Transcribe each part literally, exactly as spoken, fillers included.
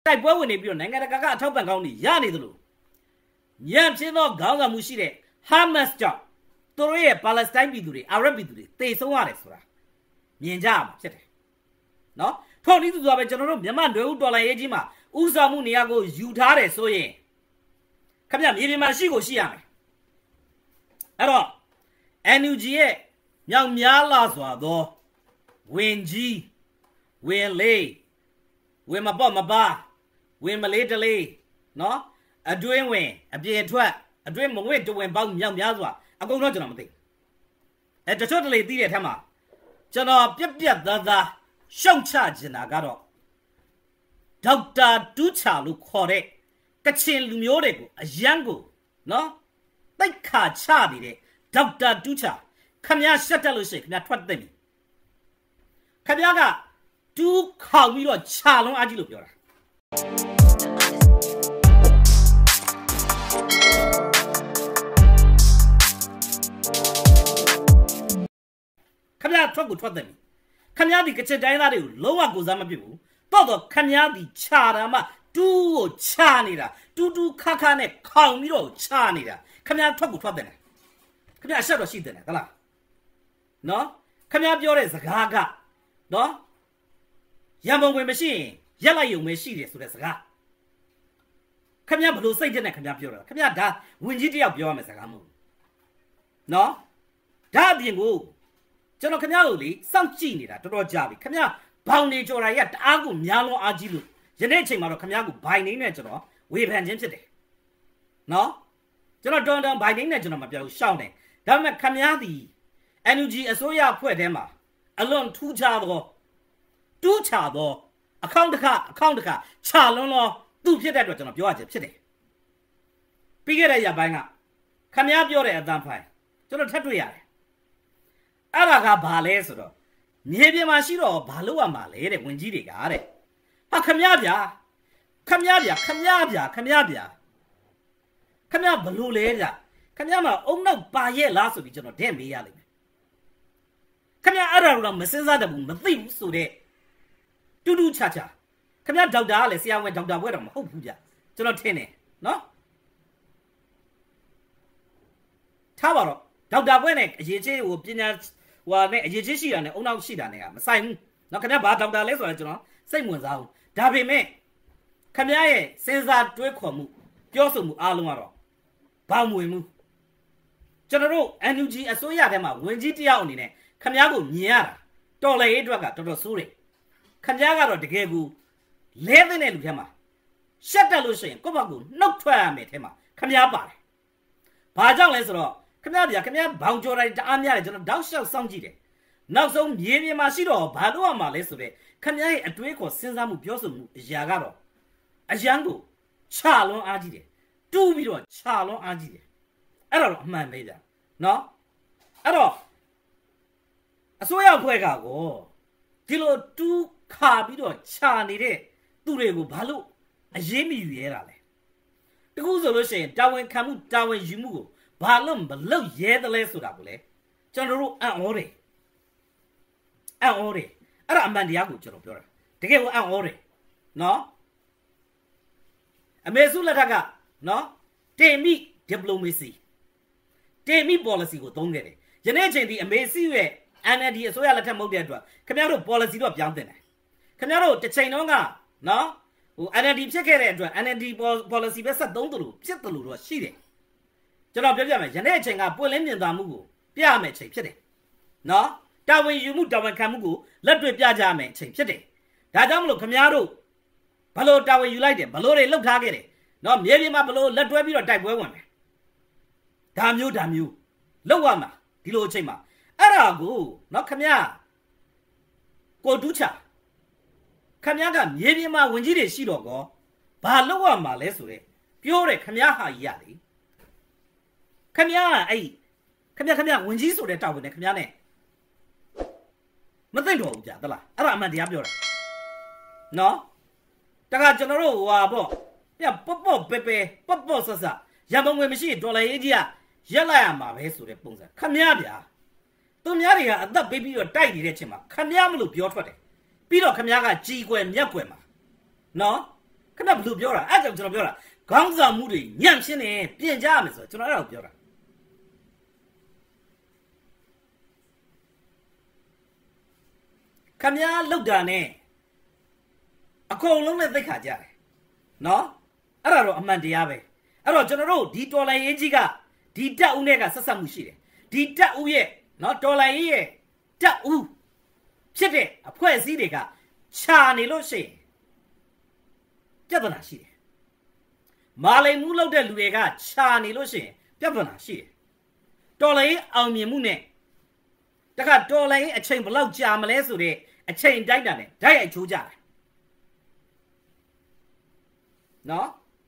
တိုက်ပွဲဝင်နေပြီးတော့နိုင်ငံတကာကအထောက်ပံ့ကောင်းတွေရနေသလိုညံပြင်းသောခေါင်းဆောင်မှုရှိတဲ့ Hamas ကြောင့်သူတို့ရဲ့ Palestine ပြည်သူတွေ Arab ပြည်သူတွေတေဆုံးရတယ်ဆိုတာမြင်ကြရမှာဖြစ်တယ်နော်ထို့နည်းတူစွာပဲကျွန်တော်တို့မြန်မာတွေဦးတော်လိုင်းရေးကြီးမှာဥဆောင်မှုနေရာကိုယူထားတယ်ဆိုရင်ခင်ဗျမြေပြင်မှာရှိကိုရှိရမယ်အဲ့တော့ N U G ရဲ့မြောက်များလာစွာသောဝင်ကြီးဝင်လေးဝင်မပေါ့မပါဝင်မလေးတလေးနော်အတွင်းဝင်အပြင်ထွက်အတွင်းမငွေ့တဝင်ပေါင်းမြောက်များစွာအကုန်တော့ကျွန်တော်မသိအဲတချို့တလေသိတဲ့ထက်မှာကျွန်တော်ပြက်ပြက်သားသားရှုံချကျင်တာကတော့ဒေါက်တာတူးချာလို့ခေါ်တဲ့ကချင်လူမျိုးတွေကိုအရန်ကိုနော်တိတ်ခါချနေတဲ့ဒေါက်တာတူးချာခမရရှက်တက်လို့ရှိရင်ခမရထွက်သိမ့်ပြီခမရကတူးခေါပြီးတော့ခြာလုံးအားကြီးလို့ပြောတာခမရထွက်ကိုထွက်သိမ့်ပြီခမရဒီကချင်တိုင်းသားတွေကိုလုံးဝကိုစားမပြစ်ဘူးတော့တော့ခမရဒီခြာတာမှတူးကိုခြာနေတာတူးတူးခါခါနဲ့ခေါင်ပြီးတော့ခြာနေတာခမရထွက်ကိုထွက်တယ်ခမရအဆက်တော့ရှိတယ်ဟလားနော်ခမရပြောတဲ့စကားကနော်ရံပုံဝင်မရှိရင်ရက်လိုက်ယုံပဲရှိတယ်ဆိုတဲ့စကားခမရဘလို့စိတ်တဲ့နဲ့ခမရပြောတာခမရဒါဝင်ကြီးတယောက်ပြောရမယ်စကားမဟုတ်နော်ဒါအပြင်ကိုကျွန်တော်ခမရကိုလေစောင့်ကြည့်နေတာတော်တော်ကြာပြီခမရဘောင်နေကြော်တာရတအားကိုများလုံးအားကြီးလို့ယနေ့အချိန်မှာတော့ခမရကိုဘိုင်နေနဲ့ကျွန်တော်ဝေဖန်ခြင်းဖြစ်တယ်နော်ကျွန်တော်တွန်းတွန်းဘိုင်နေနဲ့ကျွန်တော်မပြောဘူးရှောင်းတယ်ဒါပေမဲ့ခမရသည် N U G အစိုးရအဖွဲ့ထဲမှာအလွန်ထူးခြားသောတူးချသောအကောင့်တစ်ခါအကောင့်တစ်ခါခြာလွန်းသောသူ့ဖြစ်တဲ့အတွက်ကျွန်တော်ပြောရခြင်းဖြစ်တယ်ပြီးခဲ့တဲ့ရက်ပိုင်းကခမရပြောတဲ့အတန်းဖိုင်ကျွန်တော်ထပ်တွေ့ရတယ်အဲ့ဒါကဘာလဲဆိုတော့မြေပြင်မှာရှိတော့ဘာလို့ရမှာလဲတဲ့ဝင်ကြီးတွေကတဲ့ဟာခမရဗျာခမရဗျာခမရဗျာခမရဗျာခမရဘလို့လဲဗျာခမရမှာအုံနောက်ပါရဲ့လားဆိုပြီးကျွန်တော်တဲ့မေးရလိမ့်မယ်ခမရအဲ့ဒါတော့မစင်စားတဘူးမသိဘူးဆိုတဲ့တူတူချာချာခမရဒေါက်တာကလည်းဆရာဝန်ဒေါက်တာဘွဲတော့မဟုတ်ဘူးဗျကျွန်တော်ထင်တယ်နော်ထားပါတော့ဒေါက်တာဘွဲနဲ့အရေးကြီးဟိုပညာဟိုနဲ့အရေးကြီးရှိတာနဲ့အုံနောက်ရှိတာနဲ့ကမဆိုင်ဘူးနော်ခမရဘာဒေါက်တာလဲဆိုတော့ကျွန်တော်စိတ်ဝင်စားဘူးဒါပေမဲ့ခမရရဲ့စဉ်းစားတွေးခေါ်မှုပြောဆိုမှုအားလုံးကတော့ဘာမှမဝင်ဘူးကျွန်တော်တို့ N U G အစိုးရထဲမှာဝင်ကြီးတယောက်အနေနဲ့ခမရကိုမြင်ရတာတော်လေရေးအတွက်ကတော်တော်ဆိုးတယ်ခမရကတော့တကယ်ကိုလဲတဲ့လူထဲမှာရှက်တက်လို့ရှိရင်ကိုယ့်ဘက်ကိုနှုတ်ထွက်ရမယ်ထဲမှာခမရပါတယ်ဘာကြောင့်လဲဆိုတော့ခမရဗျာခမရဘောင်ကြော်တိုင်းတအားများတယ်ကျွန်တော်တောက်လျှောက်စောင့်ကြည့်တယ်နောက်ဆုံးမြေပြင်မှာရှိတော့ဘာလို့ရမှာလဲဆိုတော့ခမရရဲ့အတွေးခေါ်စဉ်းစားမှုပြောဆိုမှုအရာကတော့အရန်ကိုခြာလွန်အားကြီးတယ်တူးပြီးတော့ခြာလွန်အားကြီးတယ်အဲ့တော့အမှန်ပဲဗျာနော်အဲ့တော့အစိုးရဖွဲ့ကကိုဒီလိုတူးခါပြီးတော့ခြာနေတဲ့သူတွေကိုဘာလို့အရေးမယူရဲတာလဲတခုဆိုလို့ရှိရင်တာဝန်ခံမှုတာဝန်ယူမှုကိုဘာလို့မလုပ်ရဲသလဲဆိုတာကိုလေကျွန်တော်တို့အံ့ဩတယ်အံ့ဩတယ်အဲ့ဒါအမှန်တရားကိုကျွန်တော်ပြောတာတကယ်ကိုအံ့ဩတယ်နော်အမေစုလက်ထက်ကနော်တေမိဒီပလိုမေစီတေမိ policy ကိုသုံးခဲ့တယ်ယနေ့အချိန်ဒီအမေစုရဲ့ N L D အစိုးရလက်ထက်မဟုတ်တဲ့အတွက်ခင်ဗျားတို့ policy တော့ပြောင်းတင်တယ်ခင်ဗျားတို့တစ်ချိန်လုံးကနော်ဟို N L D ဖြစ်ခဲ့တဲ့အတွက် N L D policy ပဲဆက်သုံးသလိုဖြစ်သလိုတော့ရှိတယ်ကျွန်တော်ပြောပြမယ်ယနေ့အချိန်ကပွင့်လင်းမြင်သာမှုကိုပြရမယ်အချိန်ဖြစ်တယ်နော်တာဝန်ယူမှုတာဝန်ခံမှုကိုလက်တွေ့ပြကြရမယ်အချိန်ဖြစ်တယ်ဒါကြောင့်မလို့ခင်ဗျားတို့ဘလို့တာဝန်ယူလိုက်တယ်ဘလို့တွေလှုပ်ထားခဲ့တယ်နော်မြေပြင်မှာဘလို့လက်တွဲပြီးတော့တိုက်ပွဲဝင်မယ်ဒါမျိုးဒါမျိုးလှုပ်ရမှာဒီလိုအချိန်မှာအဲ့ဒါကိုနော်ခင်ဗျာကိုတူးချခင်ဗျားကမြေပြင်မှာဝင်ကြီးတွေရှိတော့ကောဘာလုပ်ရမှာလဲဆိုတဲ့ပြောတယ်ခင်ဗျားဟာကြီးရလေခင်ဗျားကအဲ့ခင်ဗျားခင်ဗျားဝင်ကြီးဆိုတဲ့တောက်ဝင်တယ်ခင်ဗျားနဲ့မသိတော့ဘူးကြာသလားအဲ့ဒါအမှန်တရားပြောတာနော်တခါကျွန်တော်တို့ဟွာပေါ့ပြပေါ့ပေါ့ပဲပဲပေါ့ပေါ့ဆဆရံပုံငွေမရှိဒေါ်လာရေးကြီးကရက်လိုက်ရမှာပဲဆိုတဲ့ပုံစံခင်ဗျားဗျာသူများတွေကအသက်ပေးပြီးတော့တိုက်နေတဲ့ချိန်မှာခင်ဗျားမလို့ပြောထွက်တယ်ပြီးတော့ခင်ဗျားကကြီးကွယ်မြက်ကွယ်မှာနော်ခဏဘလို့ပြောတာအဲ့ကြောင့်ကျွန်တော်ပြောတာခေါင်းဆောင်မှုတွေညံ့ရှင်းနေပြင်ကြရမယ်ဆိုကျွန်တော်အဲ့ဒါကိုပြောတာခမည်းလောက်တာနဲ့အကုန်လုံးနဲ့သိခါကြတယ်နော်အဲ့ဒါတော့အမှန်တရားပဲအဲ့တော့ကျွန်တော်တို့ဒီတော်လိုင်းရေးကြီးကဒီတက်ဦးနဲ့ကဆက်ဆက်မှုရှိတယ်ဒီတက်ဦးရဲ့နော်တော်လိုင်းရေးရဲ့တက်ဦးဖြစ်တဲ့အဖွဲ့အစည်းတွေကခြာနေလို့ရှိရင်ပြဿနာရှိတယ်မာလိန်မှုလောက်တဲ့လူတွေကခြာနေလို့ရှိရင်ပြဿနာရှိတယ်တော်လိုင်းအောင်မြင်မှုနဲ့တခါတော်လိုင်းအချိန်ဘယ်လောက်ကြာမလဲဆိုတဲ့အချိန်တိုက်တာနဲ့ဓာတ်ရိုက်ချိုးကြတယ်နော်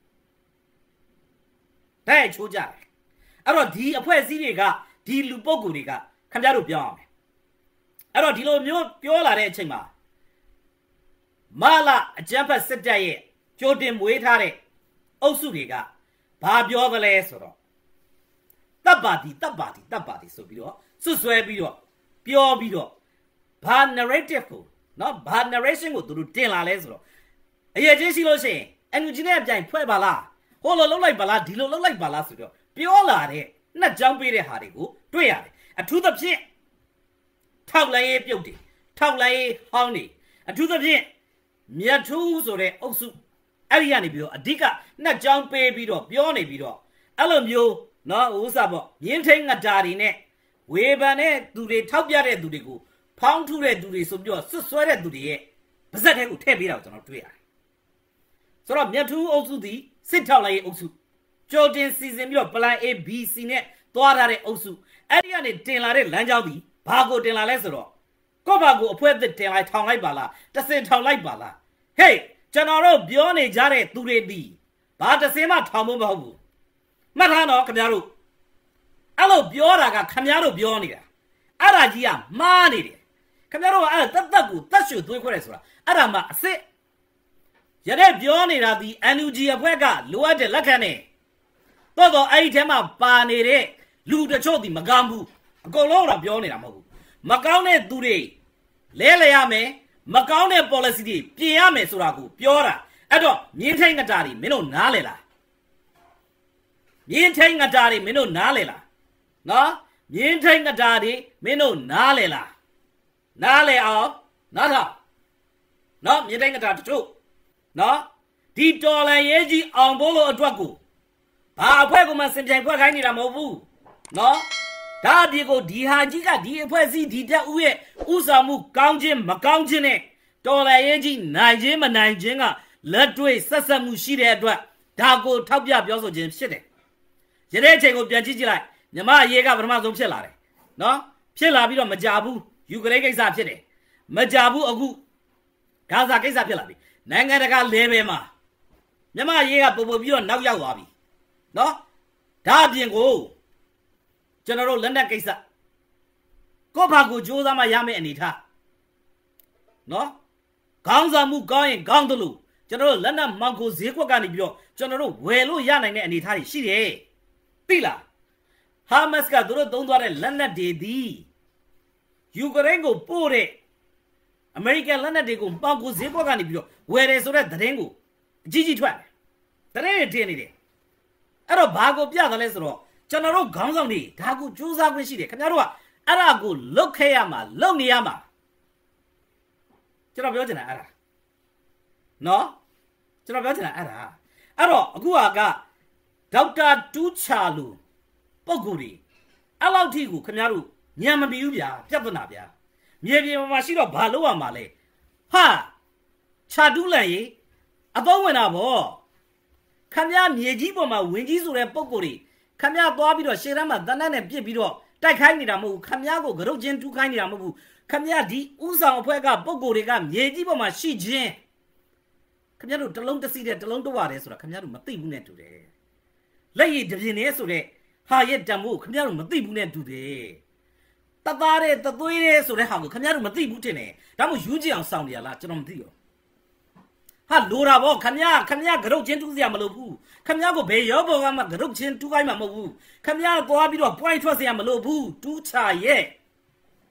ဓာတ်ရိုက်ချိုးကြတယ်အဲ့တော့ဒီအဖွဲ့အစည်းတွေကဒီလူပုဂ္ဂိုလ်တွေကခင်ဗျားတို့ပြောအောင်မယ်အဲ့တော့ဒီလိုမျိုးပြောလာတဲ့အချိန်မှာမာလာအကြမ်းဖက်စစ်တပ်ရဲ့ကြိုတင်မွေးထားတဲ့အုပ်စုတွေကဘာပြောသလဲဆိုတော့တပ်ပါတီတပ်ပါတီတပ်ပါတီဆိုပြီးတော့စွတ်ဆွဲပြီးတော့ပြောပြီးတော့ဘာ narrative ကိုနော်ဘာ narration ကိုသူတို့တင်လာလဲဆိုတော့အရေးကြီးရှိလို့ရှိရင် energy နဲ့အပြိုင်ဖွဲ့ပါလားဟိုလိုလှုပ်လိုက်ပါလားဒီလိုလှုပ်လိုက်ပါလားဆိုတော့ပြောလာတဲ့နှစ်ကြောင်းပေးတဲ့ဟာတွေကိုတွေ့ရတယ်အထူးသဖြင့်ထောက်လိုက်ရေးပြုတ်တယ်ထောက်လိုက်ရေးဟောင်းနေအထူးသဖြင့်မြတ်ထူးဆိုတဲ့အုပ်စုအဲ့ဒီကနေပြီးတော့အဓိကနှစ်ကြောင်းပေးပြီးတော့ပြောနေပြီးတော့အဲ့လိုမျိုးနော်ဥစ္စာပေါ့မြင်းထိန်ငတာတွေနဲ့ဝေဖန်တဲ့သူတွေထောက်ပြတဲ့သူတွေကိုဖောင်းထုတဲ့သူတွေဆိုပြီးတော့ဆွတ်ဆွဲတဲ့သူတွေရဲ့ပါဇက်ထဲကိုထည့်ပေးတာကိုကျွန်တော်တွေ့ရတယ်ဆိုတော့မြတ်ထူးအုပ်စုသည်စစ်ထောက်လိုက်ရေးအုပ်စုကြိုတင်စီစဉ်ပြီးတော့ plan A B C နဲ့သွားထားတဲ့အုပ်စုအဲ့ဒီကနေတင်လာတဲ့လမ်းကြောင်းသည်ဘာကိုတင်လာလဲဆိုတော့ကော့ဘာကိုအဖွဲအသစ်တင်လိုက်ထောင်လိုက်ပါလားတစင်ထောင်လိုက်ပါလားဟေးကျွန်တော်တို့ပြောနေကြတဲ့သူတွေသည်ဘာတစင်မှထောင်ဖို့မဟုတ်ဘူးမှတ်ထားတော့ခင်ဗျားတို့အဲ့လိုပြောတာကခင်ဗျားတို့ပြောနေတာအဲ့ဒါကြီးကမှားနေတယ်ခင်ဗျားတို့ကအဲ့တက်တက်ကိုတက်ရွှေသွေးခွဲတယ်ဆိုတာအဲ့ဒါမှအစ်စ်ရတဲ့ပြောနေတာဒီ N U G အဖွဲ့ကလိုအပ်တဲ့လက်ခံနေတော့တော့အဲ့ဒီထဲမှာပါနေတဲ့လူတချို့ဒီမကောင်းဘူးအကုန်လုံးတော့ပြောနေတာမဟုတ်ဘူးမကောင်းတဲ့သူတွေလဲလဲရမယ်မကောင်းတဲ့ policy တွေပြင်ရမယ်ဆိုတာကိုပြောတာအဲ့တော့မြင်းထိန်ငတာတွေမင်းတို့နားလဲလားမြင်းထိန်ငတာတွေမင်းတို့နားလဲလားနော်မြင်းထိန်ငတာတွေမင်းတို့နားလဲလားနားလဲအောင်နားထောင်နော်မြင်းထိန်ငတာတချို့နော်ဒီတော်လန်ရေးကြီးအောင်ဖို့လို့အတွက်ကိုဘာအဖွဲ့ကမှစင်ပြိုင်ဖွဲ့ခိုင်းနေတာမဟုတ်ဘူးနော်ဒါအပြင်ကိုဒီဟာကြီးကဒီအဖွဲ့အစည်းဒီတက်ဦးရဲ့ဥဆောင်မှုကောင်းခြင်းမကောင်းခြင်းနဲ့တော်လန်ရေးကြီးနိုင်ခြင်းမနိုင်ခြင်းကလက်တွေ့ဆက်ဆက်မှုရှိတဲ့အတွက်ဒါကိုထောက်ပြပြောဆိုခြင်းဖြစ်တယ်ရတဲ့အချိန်ကိုပြန်ကြည့်ကြည့်လိုက်မြမအရေးကပထမဆုံးဖြစ်လာတယ်နော်ဖြစ်လာပြီးတော့မကြဘူးယူကရိန်းကိစ္စဖြစ်တယ်မကြဘူးအခုဂါဇာကိစ္စဖြစ်လာပြီနိုင်ငံတကာ level မှာမြန်မာရေးကပုံပုံပြီးတော့နောက်ရောက်သွားပြီနော်ဒါအပြင်ကိုကျွန်တော်တို့လက်နက်ကိစ္စကိုဘာကိုကြိုးစားမှရမယ့်အနေထားနော်ခေါင်းဆောင်မှုကောင်းရင်ကောင်းတယ်လို့ကျွန်တော်တို့လက်နက်မောင်ကိုဈေးကွက်ကနေပြီးတော့ကျွန်တော်တို့ဝယ်လို့ရနိုင်တဲ့အနေထားတွေရှိတယ်သိလားဟာမတ်ကသူတို့သုံးသွားတဲ့လက်နက်တွေဒီယူကရိန်းကိုပို့တဲ့အမေရိကန်လက်နက်တွေကိုပေါင်ကိုဈေးကွက်ကနေပြီးတော့ဝယ်တယ်ဆိုတဲ့သတင်းကိုအကြီးကြီးထွက်တယ်သတင်းတွေတင်နေတယ်အဲ့တော့ဘာကိုပြသလဲဆိုတော့ကျွန်တော်တို့ခေါင်းဆောင်တွေဒါကိုစူးစမ်းခွင့်ရှိတယ်ခင်ဗျားတို့ကအဲ့ဒါကိုလုတ်ခဲ့ရမှာလုတ်နေရမှာကျွန်တော်ပြောချင်တာအဲ့ဒါနော်ကျွန်တော်ပြောချင်တာအဲ့ဒါအဲ့တော့အခုကဒေါက်တာတူးချာလူပုဂ္ဂိုလ်တွေအဲ့လောက်ထိကိုခင်ဗျားတို့ညံမပြီးဘူးဗျာပြဿနာဗျာမြေပြင်မှာရှိတော့ဘာလို့ရမှာလဲဟာခြာတူးလန်ရေးအသုံးဝင်တာဗောခမရမြေကြီးပေါ်မှာဝင်ကြီးဆိုတဲ့ပုံကိုယ်တွေခမရသွားပြီးတော့ရှေ့တန်းမှာတန်းတန်းနဲ့ပြစ်ပြီးတော့တိုက်ခိုင်းနေတာမဟုတ်ဘူးခမရကိုကြုတ်ချင်းတူးခိုင်းနေတာမဟုတ်ဘူးခမရဒီဥဆောင်အဖွဲ့ကပုံကိုယ်တွေကမြေကြီးပေါ်မှာရှိခြင်းခမရတို့တလုံးတစီတဲ့တလုံးတော့ရတယ်ဆိုတာခမရတို့မသိဘူးနဲ့တူတယ်လက်ရည်တပြင်းနေဆိုတဲ့ဟာရဲ့တံမို့ခမရတို့မသိဘူးနဲ့တူတယ်တသားတဲ့တသွေးတဲ့ဆိုတဲ့ဟာကိုခင်ဗျားတို့မသိဘူးတင်တယ်ဒါမှမဟုတ်ယူကြည့်အောင်စောင့်နေရလားကျွန်တော်မသိရောဟာလိုတာဗောခင်ဗျားခင်ဗျားကြုတ်ချင်းတူးစရာမလိုဘူးခင်ဗျားကိုဘယ်ရောဘောကမှကြုတ်ချင်းတူးခိုင်းမှာမဟုတ်ဘူးခင်ဗျားသွားပြီးတော့ point ထွက်စရာမလိုဘူးတူးချရဲ့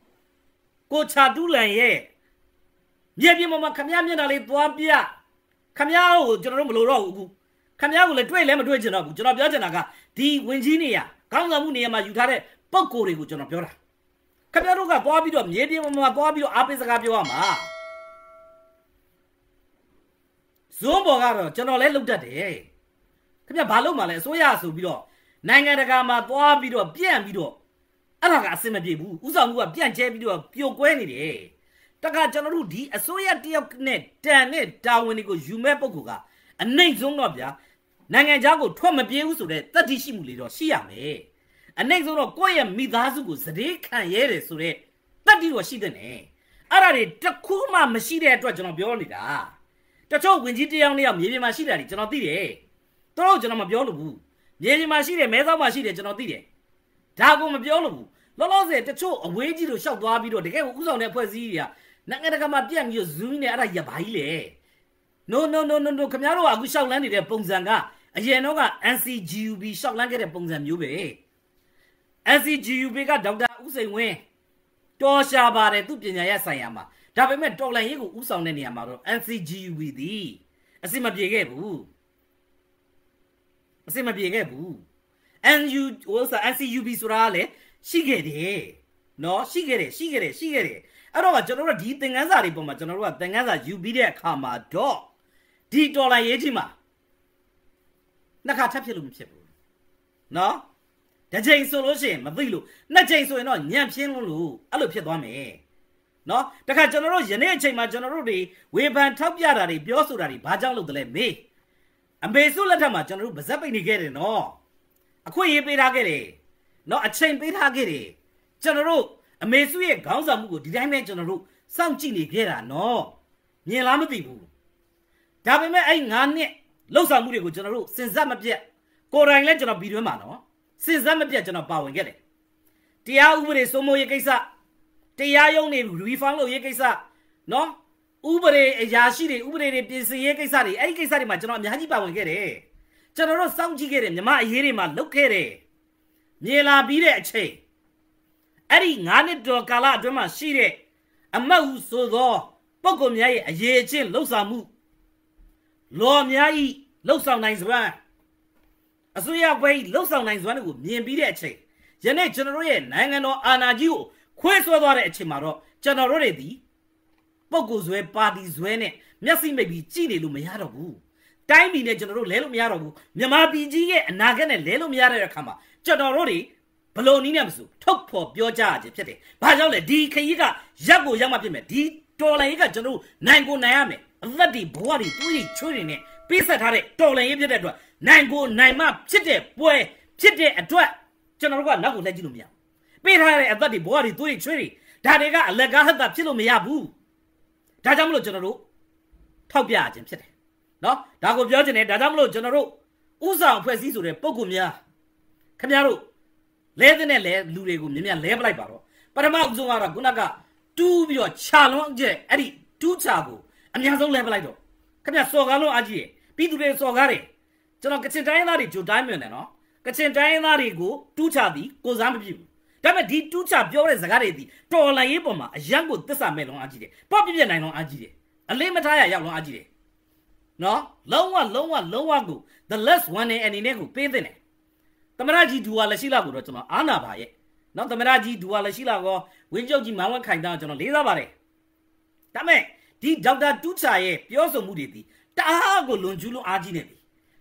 ကိုချတူးလန်ရဲ့မြေပြင်ပေါ်မှာခင်ဗျားမျက်နှာလေးသွားပြ Camia, General Molo, Camia will trail them to a general, General Janaga, the Winginia, Kangamunia, you had a Pokori, General Pura. Camia Bobby, medium, Bobby, Apis Gabioma. Zumbo, General looked at it. Camia Baloma, so ya, so below. Nangagama, Bobby, Pian Bido. Alaga Semabu, Uzanua, Pian Jabido, Pure Gwenny. Taka General D, a soya diop net, damn it, down when he goes, you mepoga, a name zone of ya. Nangajago, Twama Beus, so that thirty shimuli or Siame. A next zone of Goya Midazugo, the can yere, so that thirty was she the name. Arade, Takuma machine at Rajan Biolida. That's all when you only a million machine at it, not the Throw Janama Biolu. Yelly machine, Meza machine, not the Dago Mabiolu. Loloze, the two, a wager to shout Wabido, the game who's on their poesia. Nangakamadian, you zoom at a yabaile. No, no, no, no, no, Camaro, I wish I landed at Ponzanga. A Yanoga, N C G U B shot landed at Ponzan Ube. N C G U B got Doctor Usay. Tosha Bare, Tupina Yasayama. Davimet Tola Higu Usan any amaro, N C G U B D. A Sima Biegebu. A Sima Biegebu. And you also N C U B Surale, she get it. No, she get it, she get it, she get it. I don't want General D thing as I report General thing as I you be there, comma, dog. D dollar yejima. Nakatapilum chip. No? The Jane solution, Mavilu, not Jane so no, Yamshin Lulu, I look at me. No? The General Yaneche, my General D, we ban top yardari, Biosurari, Bajalu the me. And Besulatama, General Bazapini get it, no. A quay bit agere. No, a chain bit agere. General. A Mesue, Gazamu, did I mention a root? Some chini gera, no. Near Lamatibu. Tabime ain't none, Losamuri General, since I'm a jet. Corang legend of Bidumano, since I'm a jet and a bow and get it. Tia Ubere Somo Yakesa. Tia only refalo Yakesa. No? Ubere, a Yashiri, Ubere, Yakesari, Akesari, my general, Yajiba and get it. General Samji get him, the ma hear him, look at it. Niela be there, che. Eddie Nani do Kala Drama Shire, a mouse so law, Pocomia, a ye chin, Losamu. Law Miai, Losam nice one. A Suya way, Losam nice one would be be there, che. Janet General, Nangano Anaju, Quest or Chimaro, General ready. Pocos were parties when it, nothing may be chini lumiarabu. Time in a general lelumiarabu, Yama B G and Nagan and Lelumiara Kama, General. Poloniumsu, top for your charge, Petty. Bajola D. Kayiga, Jago Yamapime, D. Tolaiga Janu, Nango Nayame, Ladi Body, three children, Pisa Tare, Tolai, Nango Naima, Chite, boy, Chite at Dwa, General Nago Legumia. Peter at Ladi Body, three children, Tadiga, Legahada Chilumiabu. Tajamlo General, Topia, Jim Chite. No, Dago Jojane, Dadamlo General, Usa, Presisu, Pocumia, Camaro. Leather and Lurego, Mimian Lev like Baro. But a mouse Zumara Gunaga, two your chalon jet, Eddie, two chago, and Yazo Levelido. Come here, Sogalo Aji, Pitu Sogari. General Cacentanari to Diamond and all. Cacentanari go, two chadi, goes on with you. Damn it, two chab, your Zagaredi, Tola Iboma, a young good Tessamelon Aji, Poppy and I know Aji. A Lemataya Yalon Aji. No, low one, low one, low one go. The less one and in ego, pay the name. Tamaraji do a la Shila Gurotoma, Anna by it. Not the Maraji do a la Shila go, when Joji Mawan kind down to Lisa Bare. Tame, di Doctor Duchae, Pioso Muditi, Tago Lunjulu Argineti.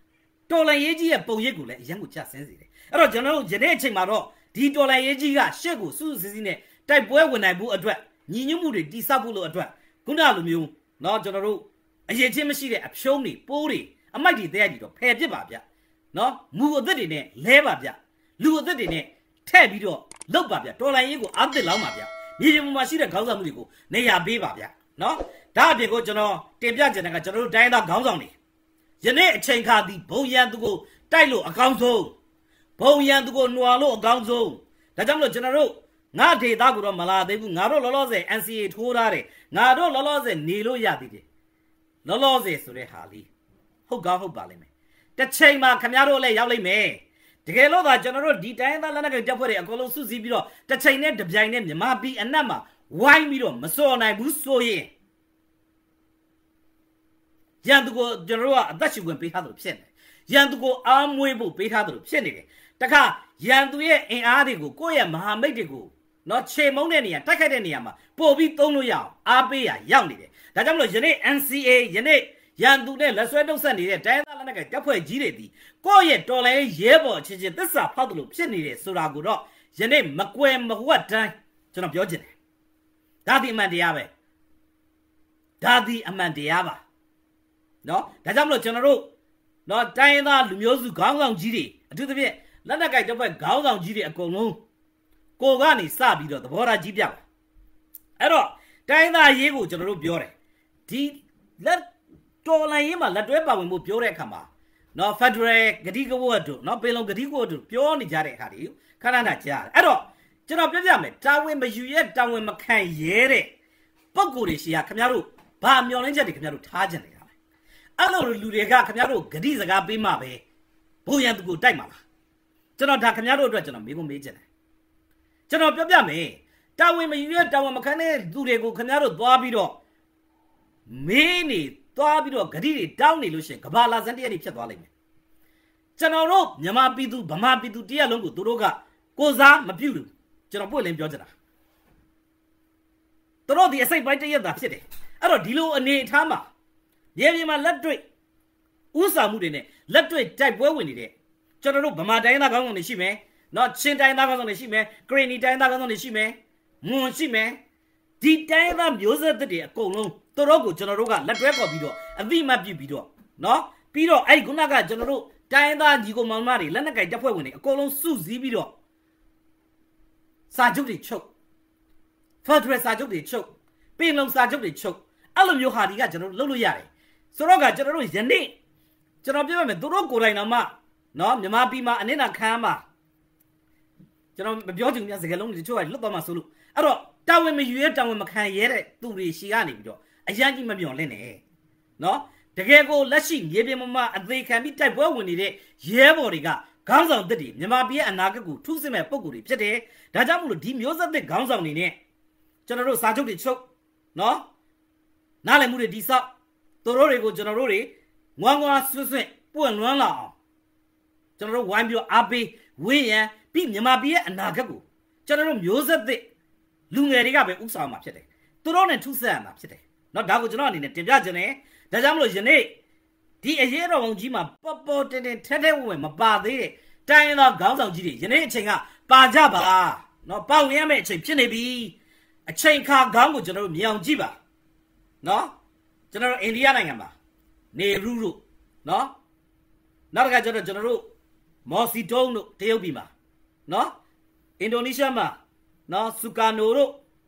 Tola Yeji and Poyegule, Yangucha sensitive. A general Jeneche Maro, di Tola Yejiga, Shegu, Susine, type where when I boo a drag, Ninumuri, di Sabulo a drag, Kunalumu, not general, a Yejimashire, a show me, Puri, a mighty daddy, pay Jibabia. No, move the dinner, Levabia, Lou the dinner, Tabido, Lobabia, Tola Ego, Abde Lamabia, Nidium Machida Gazamugo, Nea Bibabia. No, Tabigo General, Tabia General, General Diana Gazoni. Jane Chenka di Boyan to go, Tilo, a council. Boyan to go, Nualo, Gonzo. The General General, Nate Daguro Mala, they will Naro Loloze, and see it Hurare, Naro Loloze, Nilo Yadi. Loloze Surehali. Who got who balime? The Chema Camaro lay Yali me. The Gelo General detail the Lanaga Japore, a Colosso Zibiro, the China, the Jainem, the Mabi and Nama. Why Miro, Masona, Busso ye. ရန်သူကိုကျွန်တော်တို့ကအသက်ရှူခွင့်ပေးထားသလိုဖြစ်နေရန်သူကိုအားမွေးဖို့ပေးထားသလိုဖြစ်နေတယ်တခါရန်သူရဲ့အင်အားတွေကိုကိုယ့်ရဲ့မဟာမိတ်တွေကိုနော်ခြေမုံတဲ့နေရာတိုက်ခိုက်တဲ့နေရာမှာပို့ပြီးသုံးလို့ရအောင်အားပေးရရောက်နေတယ်ဒါကြောင့်မလို့ယနေ့ N C A ယနေ့ရန်သူနဲ့လက်ဆွဲတုပ်ဆက်နေတဲ့တိုင်းသားလက်နက်ကတပ်ဖွဲ့ကြီးတွေဒီကိုယ့်ရဲ့တော်လိုင်းရဲဘော်ချင်းချင်းသစ္စာဖောက်တယ်လို့ဖြစ်နေတယ်ဆိုတာကိုတော့ယနေ့မကွယ်မဝတ်တိုင်းကျွန်တော်ပြောချင်တယ်ဒါဒီအမှန်တရားပဲဒါဒီအမှန်တရားပါနော်ဒါကြောင့်မလို့ကျွန်တော်တို့နော်တိုင်းသားလူမျိုးစုခေါင်းဆောင်ကြီးတွေအထူးသဖြင့်လက်နက်ကိုက်တပ်ဖွဲ့ခေါင်းဆောင်ကြီးတွေအကုန်လုံးကိုကနေစပြီးတော့သဘောထားကြီးပြပါအဲ့တော့တိုင်းသားရေးကိုကျွန်တော်တို့ပြောတယ်ဒီလက်တော်လိုင်းရေးမှာလက်တွဲပါဝင်မှုပြောတဲ့အခါမှာနော်ဖက်ဒရယ်ဂတိကဝတ်တို့နော်ပေလုံဂတိကဝတ်တို့ပြောနေကြတဲ့အခါတွေခဏခဏကြားတယ်အဲ့တော့ကျွန်တော်ပြောပြမယ်တာဝန်မယူရဲ့တာဝန်မခံရဲတဲ့ပုံကိုယ်တွေရှိရခင်ဗျားတို့ဘာမျောလင်းချက်တွေခင်ဗျားတို့ထားကြနေတာလဲအဲ့လိုလူတွေကခင်ဗျားတို့ဂတိစကားပေးမှပဲဘိုးရန်သူကိုတိုက်မှာလားကျွန်တော်ဒါခင်ဗျားတို့အတွက်ကျွန်တော်မေးဖို့မေးချင်တယ်ကျွန်တော်ပြောပြမယ်တာဝန်မယူရဲ့တာဝန်မခံတဲ့သူတွေကိုခင်ဗျားတို့သွားပြီးတော့မေးနေသွားပြီးတော့ဂတိတွေတောင်းနေလို့ရှိရင်ကဘာလာစံတရက်တွေဖြစ်သွားလိမ့်မယ်ကျွန်တော်တို့မြန်မာပြည်သူဗမာပြည်သူတရက်လုံးကိုသူတို့ကကိုစားမပြုဘူးကျွန်တော်ပွင့်လင်းပြောချင်တာသူတို့ဒီအစိတ်ပိုင်းတရက်သာဖြစ်တယ်အဲ့တော့ဒီလိုအနေအထားမှာမြေပြင်မှာလက်တွေ့ဥဆောင်မှုတွေနဲ့လက်တွေ့တိုက်ပွဲဝင်နေတဲ့ကျွန်တော်တို့ဗမာတိုင်းသားကောင်းဆောင်တွေရှိမယ်နော်ချင်းတိုင်းသားကောင်းဆောင်တွေရှိမယ်ကရင်နီတိုင်းသားကောင်းဆောင်တွေရှိမယ်မွန်ရှိမယ်ဒီတိုင်းသားမျိုးဆက်တွေအကုန်လုံးသူတို့ကိုကျွန်တော်တို့ကလက်တွဲခေါ်ပြီးတော့အသိမှတ်ပြုပြီးတော့နော်ပြီးတော့အဲ့ဒီခုနကကျွန်တော်တို့တိုင်းသားညီကိုမောင်မတွေလက်နက်ကိုင်တပ်ဖွဲ့ဝင်တွေအကုန်လုံးစုစည်းပြီးတော့စာချုပ်တွေချုပ်ဖက်ဒရယ်စာချုပ်တွေချုပ်ပြည်လုံးစာချုပ်တွေချုပ်အဲ့လိုမျိုးဟာဒီကကျွန်တော်တို့လုပ်လို့ရတယ်ဆိုတော့ကကျွန်တော်တို့ယနေ့ကျွန်တော်ပြောပြမယ်သူတို့ကိုယ်တိုင်တော့မှနော်မြန်မာပြည်မှာအနစ်နာခမ်းမှာကျွန်တော်မပြောချင်ဘူးစကားလုံးတွေတချို့ကလွတ်သွားမှဆိုလို့အဲ့တော့တာဝန်မယူရဲတာဝန်မခံရဲတဲ့သူတွေရှိကနေပြီးတော့အရန်ကြီးမပြောင်းလင်းနေနော်တကယ်ကိုလက်ရှိမြေပြင်မှာအသေးခံပြီးတိုက်ပွဲဝင်နေတဲ့ရဲဘော်တွေကခေါင်းဆောင်သစ်တွေမြန်မာပြည်ရဲ့အနာဂတ်ကိုထူးဆင့်မဲ့ပုံကိုယ်တွေဖြစ်တယ်ဒါကြောင့်မို့လို့ဒီမျိုးဆက်သစ်ခေါင်းဆောင်တွေနဲ့ကျွန်တော်တို့စာချုပ်တွေချုပ်နော်နားလည်မှုတွေတိဆောက်သူတို့တွေကိုကျွန်တော်တို့တွေငွားငွားဆွဆွပွင့်လွန်းလာအောင်ကျွန်တော်တို့ဝိုင်းပြီးအားပေးဝေးရန်ပြီးမြန်မာပြည်ရဲ့အနာဂတ်ကိုကျွန်တော်တို့မျိုးဆက်သစ်လူငယ်တွေကပဲဥဆောင်မှာဖြစ်တယ်သူတို့နဲ့ထူးဆန်းရမှာဖြစ်တယ်နော်ဒါကိုကျွန်တော်အနေနဲ့တင်ပြခြင်းနဲ့ဒါကြောင့်မလို့ယနေ့ဒီအရေးတော်ပုံကြီးမှာပေါ်ပေါ်တင်တင်ထဲထဲဝင်ဝင်မပါသေးတဲ့တိုင်းရင်းသားခေါင်းဆောင်ကြီးတွေယနေ့အချိန်ကပါကြပါနော်ပါဝင်ရမယ့်အချိန်ဖြစ်နေပြီအချိန်ခါခေါင်းကိုကျွန်တော်တို့မြင်အောင်ကြည့်ပါနော်ကျွန်တော်တို့အိန္ဒိယနိုင်ငံမှာနေရူတို့နော်နောက်တစ်ခါကျတော့ကျွန်တော်တို့မော်စီတုံးတို့တရုတ်ပြည်မှာနော်အင်ဒိုနီးရှားမှာနော်ဆူကာနိုတို့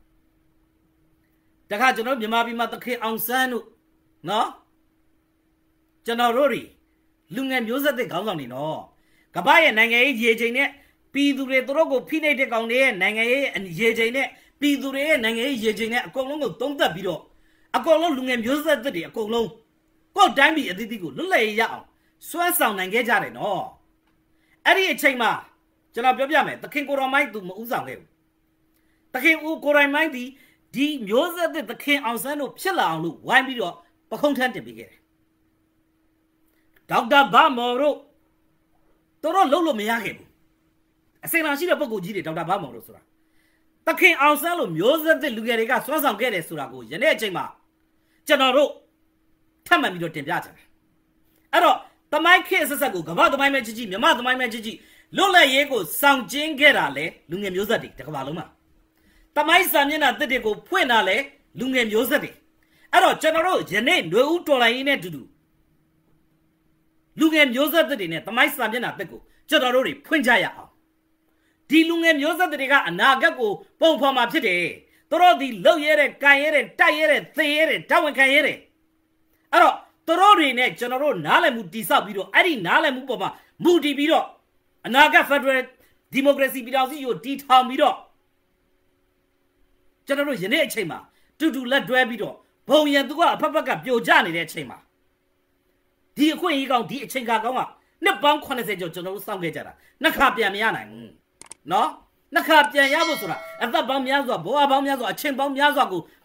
တခါကျွန်တော်မြန်မာပြည်မှာသခင်အောင်ဆန်းတို့နော်ကျွန်တော်တို့တွေလူငယ်မျိုးဆက်တဲ့ခေါင်းဆောင်တွေနော်ကမ္ဘာရဲ့နိုင်ငံရေးရေချိန်နဲ့ပြည်သူတွေတို့ကိုဖိနှိပ်တဲ့ကောင်တွေရဲ့နိုင်ငံရေးရေချိန်နဲ့ပြည်သူတွေရဲ့နိုင်ငံရေးရေချိန်နဲ့အကုန်လုံးကိုသုံးသပ်ပြီးတော့အကုန်လုံးလူငယ်မျိုးဆက်တွေအကုန်လုံးကိုယ်တိုင်းပြည်အသီးသီးကိုလွတ်လပ်ရအောင်စွမ်းဆောင်နိုင်ခဲ့ကြတယ်နော်အဲ့ဒီအချိန်မှာကျွန်တော်ပြောပြမယ်သခင်ကိုရောမိုင်းသူမဥဆောင်ခဲ့ဘူးသခင်ဦးကိုရိုင်းမိုင်းဒီဒီမျိုးဆက်တဲ့သခင်အောင်ဆန်းတို့ဖြစ်လာအောင်လို့ဝိုင်းပြီးတော့ပခုံးထမ်းတင်ပေးခဲ့တယ်ဒေါက်တာဘာမော်တို့တို့တော့လုံးလို့မရခဲ့ဘူးအစင်လာရှိတဲ့ပုံကိုကြီးတွေဒေါက်တာဘာမော်တို့ဆိုတာသခင်အောင်ဆန်းလို့မျိုးဆက်တဲ့လူငယ်တွေကစွမ်းဆောင်ခဲ့တယ်ဆိုတာကိုယနေ့အချိန်မှာကျွန်တော်တို့ထပ်မှန်ပြီးတော့တင်ပြကြတယ်အဲ့တော့သမိုင်းခေတ်ဆက်ဆက်ကိုကမ္ဘာသမိုင်းမဲ့ကြီးကြီးမြန်မာသမိုင်းမဲ့ကြီးကြီးလွတ်လပ်ရေးကိုဆောင်ကျင်းခဲ့တာလေလူငယ်မျိုးဆက်တွေတစ်ကမ္ဘာလုံးမှာသမိုင်းစာမျက်နှာတစ်တွေကိုဖွင့်တာလေလူငယ်မျိုးဆက်တွေအဲ့တော့ကျွန်တော်တို့ယနေ့ຫນွေဦးတော်လိုင်းရေးနဲ့တူတူလူငယ်မျိုးဆက်တွေနဲ့သမိုင်းစာမျက်နှာတစ်ကိုကျွန်တော်တို့တွေဖွင့်ကြရအောင်ဒီလူငယ်မျိုးဆက်တွေကအနာဂတ်ကိုပုံဖော်မှာဖြစ်တယ်သူတို့ဒီလှုပ်ရဲတဲ့ကန်ရဲတဲ့တိုက်ရဲတဲ့သေရဲတဲ့တောင်းဝန်ခံရဲတဲ့အဲ့တော့သူတို့တွေနဲ့ကျွန်တော်တို့နားလည်မှုတိဆောက်ပြီးတော့အဲ့ဒီနားလည်မှုပေါ်မှာမူတည်ပြီးတော့အနာဂတ်ဖက်ဒရယ်ဒီမိုကရေစီပြည်တော်စုကိုတည်ထောင်ပြီးတော့ကျွန်တော်တို့ယနေ့အချိန်မှာတူတူလက်တွဲပြီးတော့ဘုံရန်သူကအဖက်ဖက်ကပြိုကျနေတဲ့အချိန်မှာဒီအခွင့်အရေးကောင်ဒီအချိန်ခါကောင်ကနှစ်ပေါင်းeightyကျော်ကျွန်တော်တို့စောင့်ခဲ့ကြတာနှစ်ခါပြန်မရနိုင်ဘူးနော်နှစ်ခါပြန်ရဖို့ဆိုတာအသက်ပေါင်းများစွာဘဝပေါင်းများစွာအချိန်ပေါင်းများစွာကို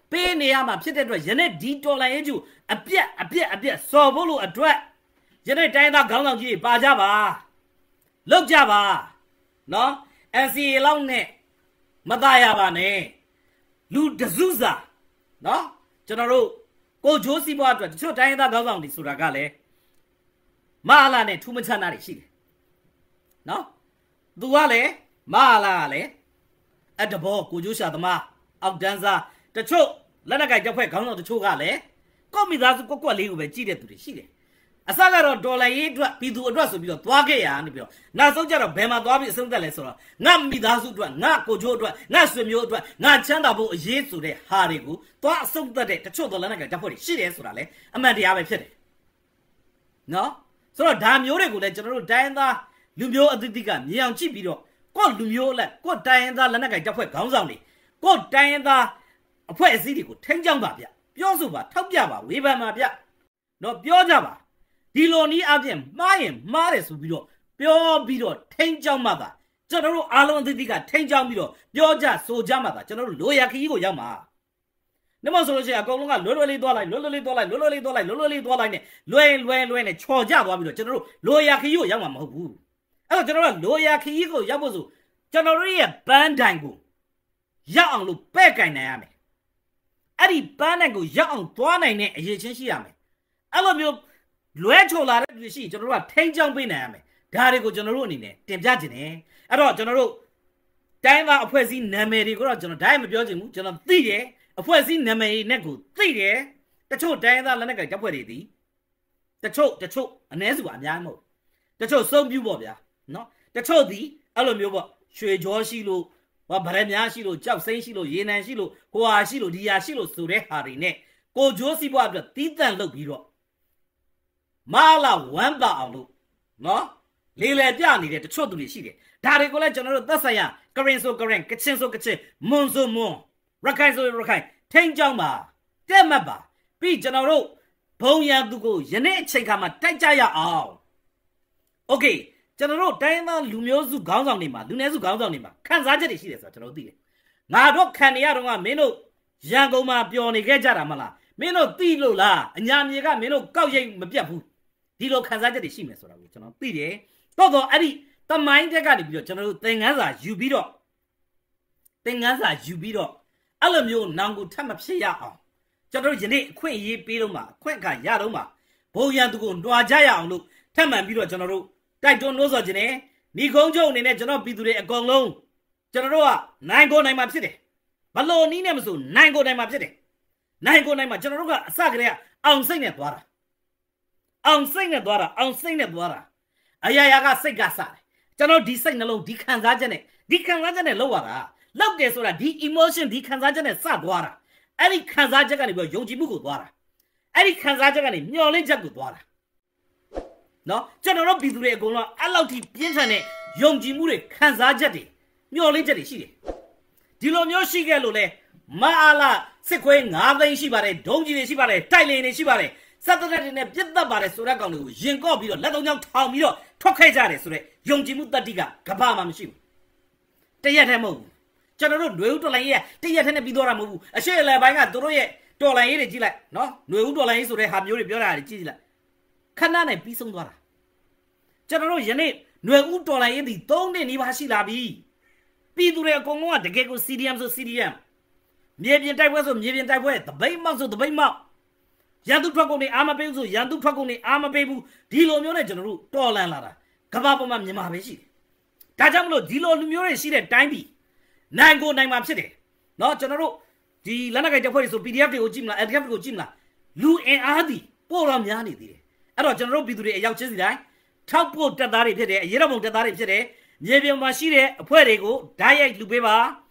ပေးနေရမှာဖြစ်တဲ့အတွက်ယနေ့ဒီတော်လိုင်းရေးကျအပြက်အပြက်အပြက်စော်ဖို့လို့အတွက်ယနေ့တိုင်းသားခေါင်းဆောင်ကြီးပါကြပါလောက်ကြပါနော် N C A လောက်နဲ့မသားရပါနဲ့လူတစုစာနော်ကျွန်တော်တို့ကိုဂျိုးစီဘွားအတွက်တချို့တိုင်းသားခေါင်းဆောင်တွေဆိုတာကလည်းမဟာလာနဲ့ထူးမချမ်းတာတွေရှိတယ်နော်သူကလည်းမဟာလာကလည်းအတဘောကိုဂျိုးရှာသမားအောက်တန်းစားတချို့လက်နက်ကိုင်တပ်ဖွဲ့ခေါင်းဆောင်တချို့ကလည်းကော့မီသားစုကွက်ကွက်လေးကိုပဲကြည့်တဲ့သူတွေရှိတယ်အစကတော့ဒေါ်လာရေးအတွက်ပြည်သူအတွက်ဆိုပြီးတော့သွားခဲ့ရနေပြီးတော့နောက်ဆုံးကျတော့ဘယ်မှာသွားပြီးအဆုံးသက်လဲဆိုတော့ငါမိသားစုအတွက်ငါကိုချိုးအတွက်ငါဆွေမျိုးအတွက်ငါချမ်းသာဖို့အရေးဆိုတဲ့ဟာတွေကိုသွားအဆုံးသက်တဲ့တချို့တော်လက်နက်ကတပ်ဖွဲ့တွေရှိတယ်ဆိုတာလေအမှန်တရားပဲဖြစ်တယ်နော်ဆိုတော့ဒါမျိုးတွေကိုလည်းကျွန်တော်တို့တိုင်းသားလူမျိုးအသီးသီးကမြင်အောင်ကြည့်ပြီးတော့ကို့လူမျိုးလက်ကို့တိုင်းသားလက်နက်ကတပ်ဖွဲ့ခေါင်းဆောင်တွေကို့တိုင်းသားအဖွဲ့အစည်းတွေကိုထိန်းချောင်းပါဗျပြောဆိုပါထောက်ပြပါဝေဖန်ပါဗျနော်ပြောကြပါဒီလိုနည်းအပြင်မှားရင်မှားတယ်ဆိုပြီးတော့ပြောပြီးတော့ထိန်းချောင်းမှသာကျွန်တော်တို့အားလုံးအသီးသီးကထိန်းချောင်းပြီးတော့ပြောကြဆိုကြမှသာကျွန်တော်တို့လိုရာခရီးကိုရောက်မှာနမဆိုလို့ရှိရင်အကုန်လုံးကလွယ်လွယ်လေးသွားလိုက်လွယ်လွယ်လေးသွားလိုက်လွယ်လွယ်လေးသွားလိုက်လွယ်လွယ်လေးသွားလိုက်နဲ့လွယ်လွယ်လွယ်နဲ့ချော်ကြသွားပြီးတော့ကျွန်တော်တို့လိုရာခရီးကိုရောက်မှာမဟုတ်ဘူးအဲ့တော့ကျွန်တော်တို့လိုရာခရီးကိုရောက်ဖို့ဆိုကျွန်တော်တို့ရဲ့ပန်းတိုင်ကိုရောက်အောင်လို့ပဲ့ကင်နိုင်ရမယ်အဲ့ဒီပန်းတိုင်ကိုရောက်အောင်သွားနိုင်တဲ့အရေးချင်းရှိရမယ်အဲ့လိုမျိုးလွဲချော်လာတဲ့လူရှိကျွန်တော်တို့ကထိန်းချောင်းပေးနိုင်ရမယ်ဒါတွေကိုကျွန်တော်တို့အနေနဲ့တင်ပြခြင်းတယ်အဲ့တော့ကျွန်တော်တို့တိုင်းသားအဖွဲ့အစည်းနာမည်တွေကိုတော့ကျွန်တော်ဒါမှမပြောချင်ဘူးကျွန်တော်သိတယ်အဖွဲ့အစည်းနာမည်နဲ့ကိုသိတယ်တချို့တိုင်းသားလက်နက်ကတပ်ဖွဲ့တွေဒီတချို့တချို့အ ਨੇ စုအများကြီးမဟုတ်တချို့စုံပြူပေါ့ဗျာနော်တချို့ဒီအဲ့လိုမျိုးပေါ့ရွှေကြောရှိလို့ဗဗရများရှိလို့ကြောက်စိမ့်ရှိလို့ရေနံရှိလို့ဟိုဟာရှိလို့ဒီဟာရှိလို့ဆိုတဲ့ဟာတွေနဲ့ကိုဂျိုးစီဘွားအတွက်တီးတန့်လုပ်ပြီးတော့မာလာဝမ်းပါအောင်လို့နော်လေလေပြနေတဲ့တချို့သူတွေရှိတယ်ဒါတွေကိုလည်းကျွန်တော်တို့သက်ဆိုင်ရာကရင်ဆိုကရင်ကချင်ဆိုကချင်မွန်ဆိုမွန်ရခိုင်ဆိုရခိုင်ထိန်းကြောင်းပါတက်မှတ်ပါပြီးကျွန်တော်တို့ဘုံရန်သူကိုယနေ့အချိန်ခါမှာတိုက်ကြရအောင်โอเคကျွန်တော်တို့တိုင်းသားလူမျိုးစုခေါင်းဆောင်တွေမှာလူနည်းစုခေါင်းဆောင်တွေမှာခန်းစားချက်တွေရှိတယ်ဆိုတော့ကျွန်တော်သိတယ်ငါတို့ခံနေရတော့ကမင်းတို့ရန်ကုန်မှာပျော်နေခဲ့ကြတာမလားမင်းတို့သိလို့လားအညာမြေကမင်းတို့ကောက်ရိတ်မပြတ်ဘူးဒီလိုခံစားချက်တွေရှိမယ်ဆိုတာကိုကျွန်တော်သိတယ်တော့တော့အဲ့ဒီတမိုင်းတက်ကနေပြီးတော့ကျွန်တော်တို့သင်ခန်းစာယူပြီးတော့သင်ခန်းစာယူပြီးတော့အဲ့လိုမျိုးနောင်ကိုထပ်မဖြစ်ရအောင်ကျွန်တော်တို့ယနေ့အခွင့်အရေးပေးတော့မှာအခွင့်အခါရတော့မှာဘုံရန်သူကိုတွာကြရအောင်လို့ထပ်မှန်ပြီးတော့ကျွန်တော်တို့တိုက်တွန်းလို့ဆိုခြင်းနဲ့ညီကုန်းချုပ်အနေနဲ့ကျွန်တော်ပြည်သူတွေအကုန်လုံးကျွန်တော်တို့ကနိုင်ကိုနိုင်မှာဖြစ်တယ်ဘလို့နီးနဲ့မဆိုနိုင်ကိုနိုင်မှာဖြစ်တယ်နိုင်ကိုနိုင်မှာကျွန်တော်တို့ကအစကတည်းကအောင်စိတ်နဲ့သွားတာအောင်စိတ်နဲ့သွားတာအောင်စိတ်နဲ့သွားတာအရာရာကစိတ်ကစားတယ်ကျွန်တော်ဒီစိတ်နှလုံးဒီခံစားချက်နဲ့ဒီခံစားချက်နဲ့လောက်ရတာလောက်တယ်ဆိုတာဒီ emotion ဒီခံစားချက်နဲ့စသွားတာအဲ့ဒီခံစားချက်ကနေပြီးယုံကြည်မှုကိုသွားတာအဲ့ဒီခံစားချက်ကနေမျှော်လင့်ချက်ကိုသွားတာနော်ကျွန်တော်တို့ပြည်သူတွေအကုန်လုံးအဲ့လောက်ထိပြင်းထန်တဲ့ယုံကြည်မှုတွေခံစားချက်တွေမျှော်လင့်ချက်တွေရှိတယ်ဒီလိုမျိုးရှိခဲ့လို့လေမအားလားစစ်ခွေးငါးသိန်းရှိပါတယ်ဒုံးကြီးတွေရှိပါတယ်တိုက်လေတွေရှိပါတယ်စက်တက်တွေနဲ့ပြစ်တတ်ပါတယ်ဆိုတဲ့ကောင်တွေကိုရင်ကော့ပြီးတော့လက်သုံးချောင်းထောင်ပြီးတော့ထွက်ခဲ့ကြတယ်ဆိုတဲ့ယုံကြည်မှုတတ္တိကကဘာမှမရှိဘူးတရက်တည်းမဟုတ်ဘူးကျွန်တော်တို့ຫນွေဦးတော်လိုင်းရဲ့တရက်တည်းနဲ့ပြီးတော့တာမဟုတ်ဘူးအရှိအလယ်ပိုင်းကတို့ရဲ့တော်လိုင်းရေးတွေကြည့်လိုက်နော်ຫນွေဦးတော်လိုင်းရေးဆိုတဲ့ဟာမျိုးတွေပြောတာတွေကြည့်ကြည့်လိုက်ခဏနဲ့ပြီးဆုံးသွားတာကျွန်တော်တို့ယနေ့ຫນွေဦးတော်လိုင်းရေးဒီသုံးနှစ်နီးပါးရှိလာပြီပြည်သူတွေအကုန်လုံးကတကယ်ကို C D M ဆို C D M မြေပြင်တိုက်ပွဲဆိုမြေပြင်တိုက်ပွဲတပိတ်မောက်ဆိုတပိတ်မောက်ရန်သူထွက်ကုန်နေအာမပေးဘူးဆိုရန်သူထွက်ကုန်နေအာမပေးဘူးဒီလိုမျိုးနဲ့ကျွန်တော်တို့တော်လန်လာတာကဘာပေါ်မှာမြန်မာပဲရှိတယ်ဒါကြောင့်မလို့ဒီလိုလူမျိုးတွေရှိတဲ့တိုင်းပြည်နိုင်ကိုနိုင်မှာဖြစ်တယ်เนาะကျွန်တော်တို့ဒီလက်နက်ကိုင်တပ်ဖွဲ့တွေဆို P D F တွေကိုကြည့်မလား L D F တွေကိုကြည့်မလားလူအင်အားသည်ပို့တော်များနေသေးတယ်အဲ့တော့ကျွန်တော်တို့ပြည်သူတွေအရောက်ချင်းစီတိုင်းထောက်ဖို့တပ်သားတွေဖြစ်တယ်အရေးတော်ပုံတပ်သားတွေဖြစ်တယ်မြေပြင်မှာရှိတဲ့အဖွဲ့တွေကိုဓာတ်ရိုက်လူပေးပါ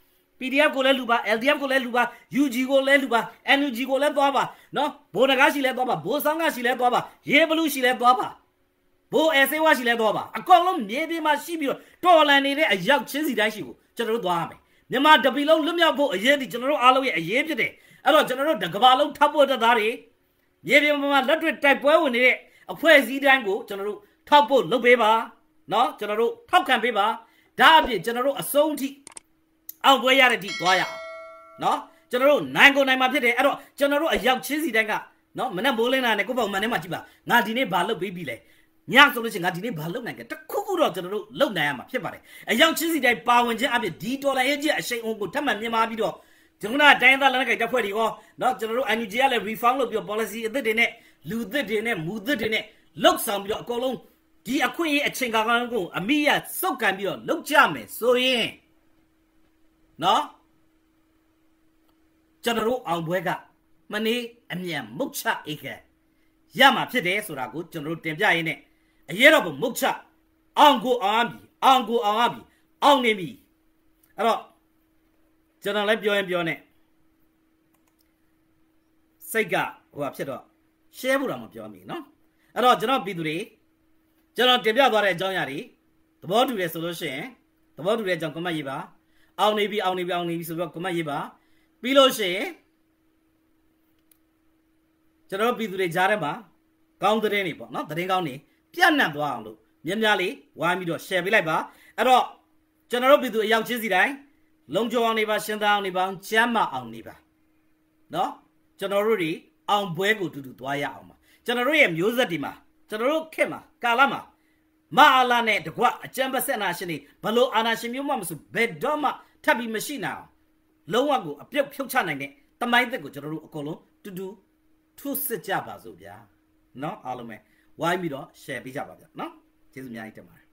P D F ကိုလည်းလူပါ L D F ကိုလည်းလူပါ U G ကိုလည်းလူပါ N U G ကိုလည်းသွားပါနော်ဘိုးနဂါရှိလည်းသွားပါဘိုးဆောင်ကရှိလည်းသွားပါရေဘလူးရှိလည်းသွားပါဘိုးအဲဆေးဝါရှိလည်းသွားပါအကောင်လုံးမြေပြင်မှာရှိပြီးတော့တော်လန်နေတဲ့အရောက်ချင်းစီတိုင်းရှိကိုကျွန်တော်တို့သွားရမယ်မြန်မာတပီလုံးလွတ်မြောက်ဖို့အရေးဒီကျွန်တော်တို့အားလုံးရဲ့အရေးဖြစ်တယ်အဲ့တော့ကျွန်တော်တို့တကဘာလုံးထပ်ဖို့တပ်သားတွေမြေပြင်မှာလက်တွေ့တိုက်ပွဲဝင်နေတဲ့အဖွဲ့အစည်းတိုင်းကိုကျွန်တော်တို့ထောက်ဖို့လုပ်ပေးပါနော်ကျွန်တော်တို့ထောက်ခံပေးပါဒါအပြင်ကျွန်တော်တို့အဆုံးထိအောင်ပွဲရတဲ့ဒီသွားရအောင်နော်ကျွန်တော်တို့နိုင်ကိုနိုင်မှာဖြစ်တယ်အဲ့တော့ကျွန်တော်တို့အရောက်ချင်းစီတိုင်းကနော်မနဲ့မိုးလင်းလာနဲ့ကိုပေါ့မနဲ့မှကြည့်ပါငါဒီနေ့ဘာလုပ်ပေးပြီလဲညဆိုလို့ရှိရင်ငါဒီနေ့ဘာလုပ်နိုင်ကြတခုခုတော့ကျွန်တော်တို့လုပ်နိုင်ရမှာဖြစ်ပါတယ်အရောက်ချင်းစီတိုင်းပါဝင်ခြင်းအပြင်ဒီဒေါ်လာရဲ့ကြီးအရှိန်အုံကိုထပ်မံမြင်မာပြီးတော့ကျွန်တော်ကတိုင်းသားလက်နက်ကိုင်တပ်ဖွဲ့တွေရောနော်ကျွန်တော်တို့ N U G ကလည်း reform လုပ်ပြီး policy အသစ်တွေနဲ့လူသစ်တွေနဲ့မူသစ်တွေနဲ့လှုပ်ဆောင်ပြီးတော့အကုန်လုံးဒီအခွင့်အရေးအချိန်ကာလကိုအမိရစုပ်ကန်ပြီးတော့လှုပ်ကြမယ်ဆိုရင်နော်ကျွန်တော်တို့အောင်ပွဲကမနေ့အမြန်မုတ်ချအိတ်ခဲရမှာဖြစ်တယ်ဆိုတာကိုကျွန်တော်တို့တင်ပြရင်းနဲ့အရေးတော့မုတ်ချအောင်ကိုအောင်ပြီအောင်ကိုအောင်ပြီအောင်နေပြီအဲ့တော့ကျွန်တော်လည်းပြောရင်ပြောနေစိတ်ကဟိုဟာဖြစ်တော့ရှဲဖို့တော့မပြောမိနော်အဲ့တော့ကျွန်တော်ပြည်သူတွေကျွန်တော်တင်ပြသွားတဲ့အကြောင်းအရာတွေသဘောတူတယ်ဆိုလို့ရှိရင်သဘောတူတဲ့အကြောင်း comment ရေးပါအောင်နေပြီအောင်နေပြီအောင်နေပြီဆိုတော့ comment ရေးပါပြီးလို့ရှိရင်ကျွန်တော်ပြည်သူတွေကြားထဲမှာကောင်းတဲ့နေပေါ့နော်သတင်းကောင်းနေပြန့်နှံ့သွားအောင်လို့မြင်းများလေးဝိုင်းပြီးတော့ share ပေးလိုက်ပါအဲ့တော့ကျွန်တော်တို့ပြည်သူအရောက်ချင်းစီတိုင်းလုံခြုံအောင်နေပါရှင်းသားအောင်နေပါကျမ်းမာအောင်နေပါနော်ကျွန်တော်တို့တွေအောင်ပွဲကိုတူတူသွားရအောင်ပါကျွန်တော်တို့ရဲ့မျိုးဆက်တွေမှာကျွန်တော်တို့ခက်မှာကာလမှာမအားလာနဲ့တကွအကျံပတ်ဆက်နာရှင်တွေဘလို့အာနာရှင်မျိုးမှမဆိုဘယ်တော့မှထပ်ပြီးမရှိနိုင်အောင်လုံးဝကိုအပြုတ်ဖြုတ်ချနိုင်တဲ့တမိုင်းသက်ကိုကျွန်တော်တို့အကုန်လုံးတူတူထုစစ်ကြပါစို့ဗျာနော်အားလုံးပဲဝိုင်းပြီးတော့ share ပေးကြပါဗျာနော်ကျေးဇူးအများကြီးတင်ပါတယ်